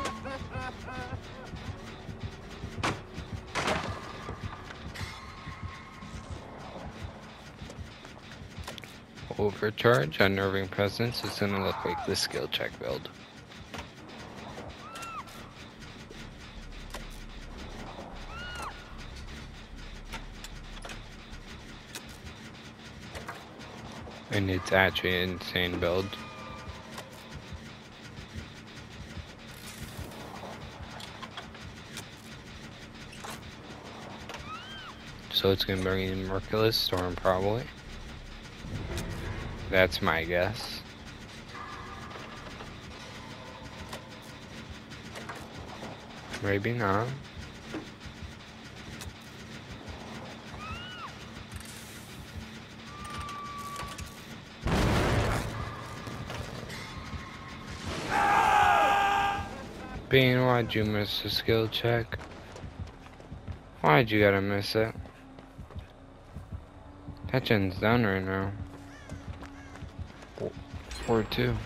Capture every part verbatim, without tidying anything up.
Overcharge, unnerving presence is gonna look like the skill check build. And it's actually an insane build. So it's gonna bring in Merciless Storm probably. That's my guess. Maybe not. Bean, why'd you miss the skill check? Why'd you gotta miss it? That gen's done right now. Or two.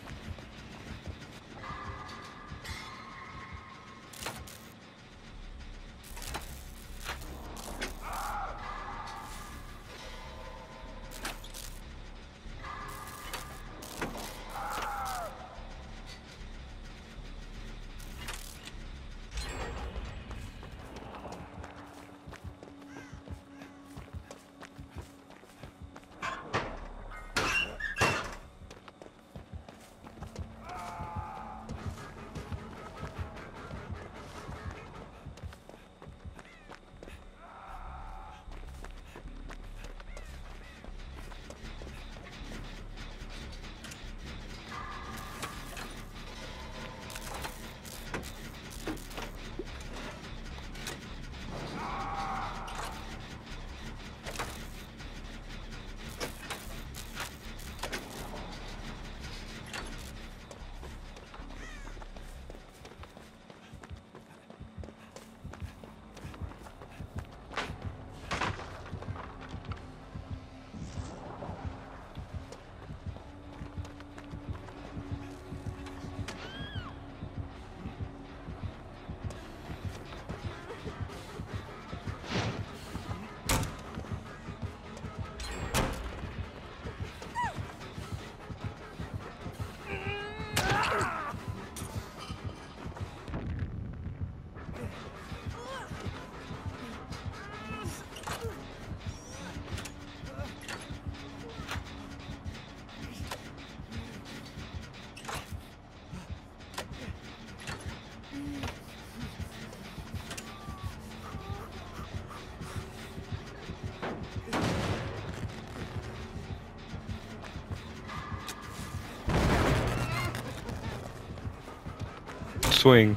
Swing.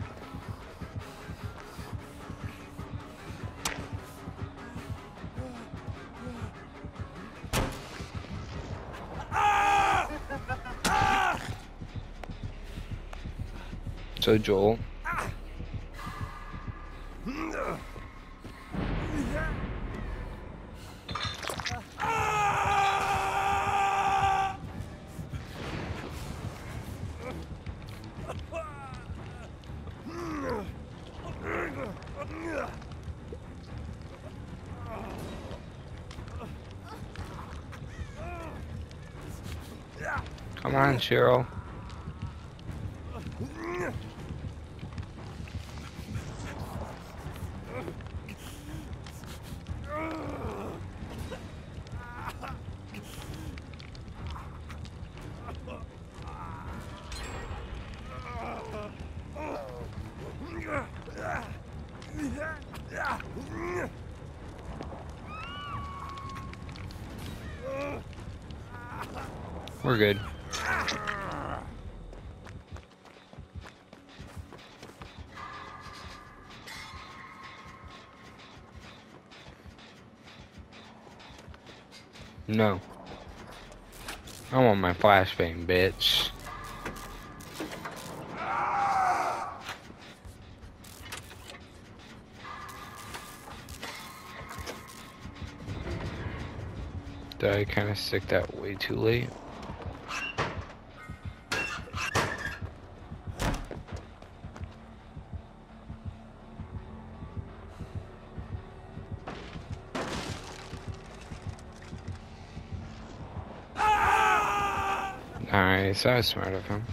So Joel. Come on, Cheryl. We're good. No. I want my flashbang, bitch. Did I kind of stick that way too late? Nice, that was smart of him.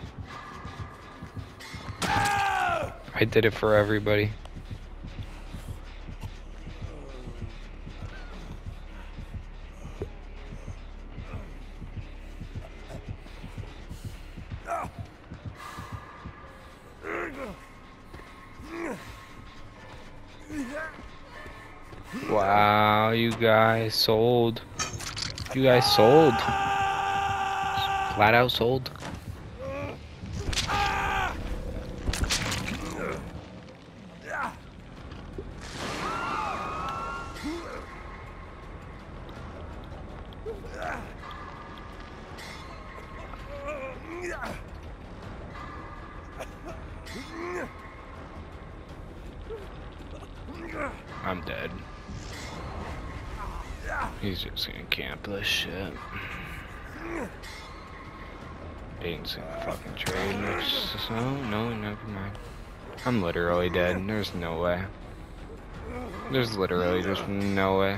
I did it for everybody. Wow, you guys sold. You guys sold. Flat out sold. I'm dead. He's just gonna camp this shit. Ain't gonna fucking trade much. So, no, never mind. I'm literally dead. There's no way. There's literally just no way.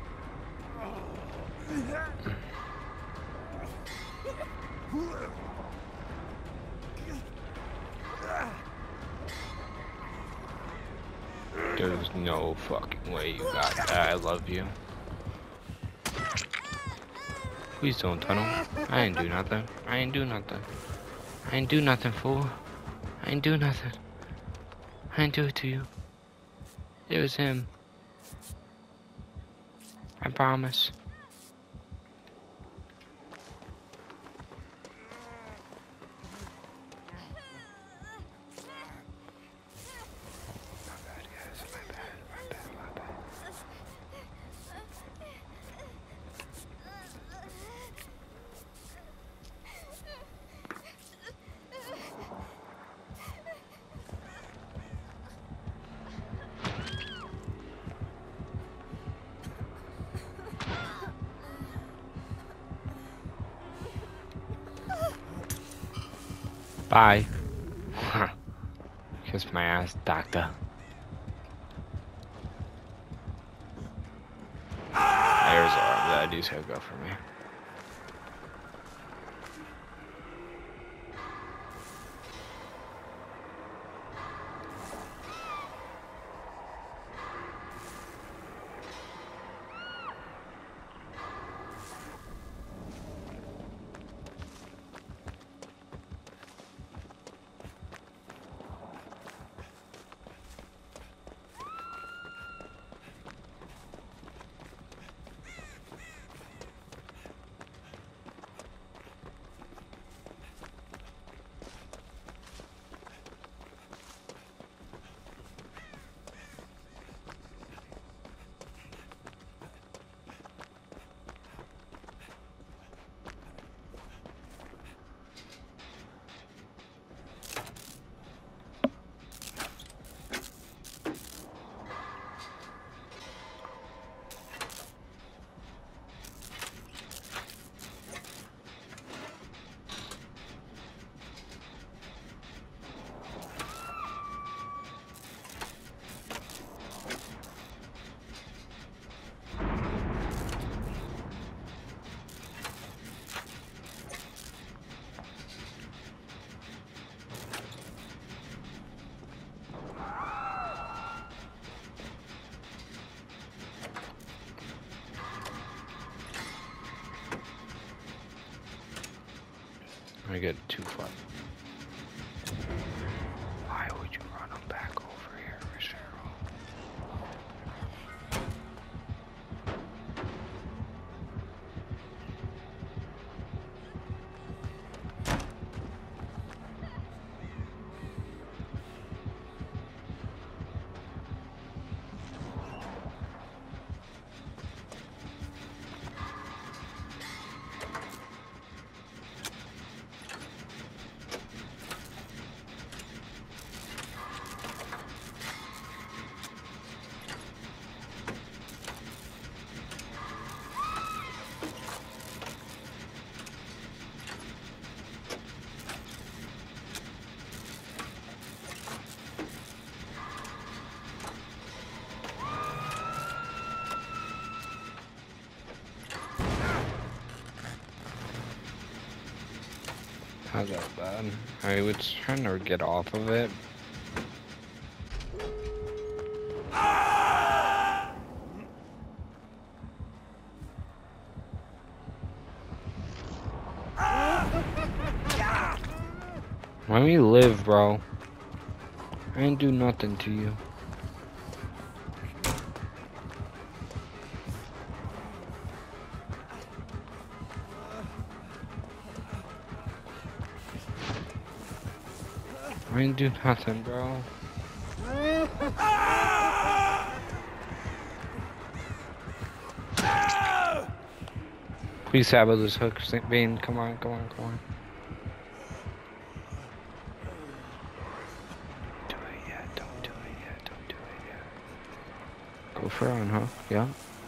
There's no fucking way you got that. I love you. Please don't tunnel. I ain't do nothing. I ain't do nothing. I ain't do nothing, fool. I ain't do nothing. I ain't do it to you. It was him. I promise. Bye. Kiss my ass, doctor. There's all that dude's gonna go for me. I get too far. Why would you run them back over here, Cheryl? Not that bad. I was trying to get off of it. Let me live, bro. I ain't do nothing to you. I ain't do nothing, bro. Please sabo this hook, Bean. Come on, come on, come on. Do it yet, don't do it yet, don't do it yet. Go for it, huh? Yeah.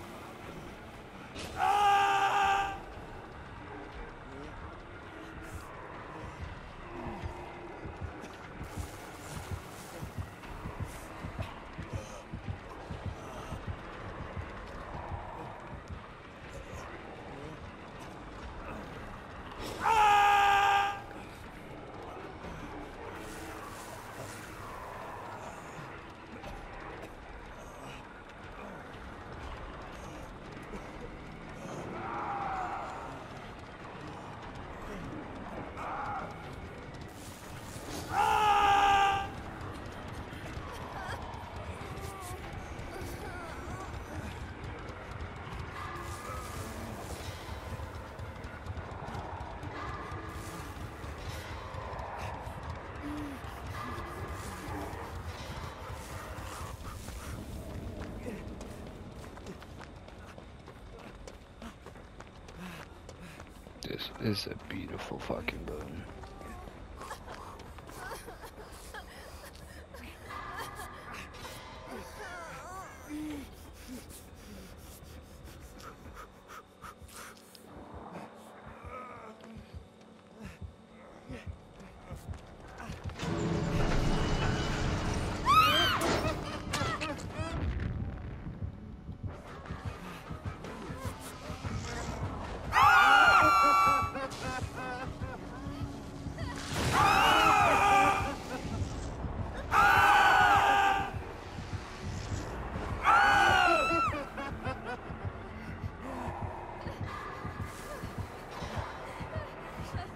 This is a beautiful fucking boat.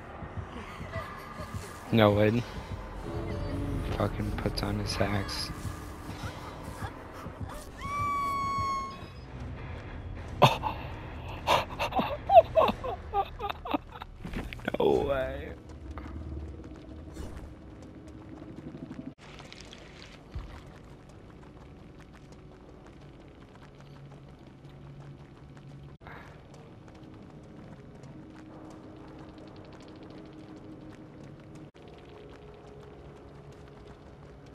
No, Ed. Fucking puts on his axe.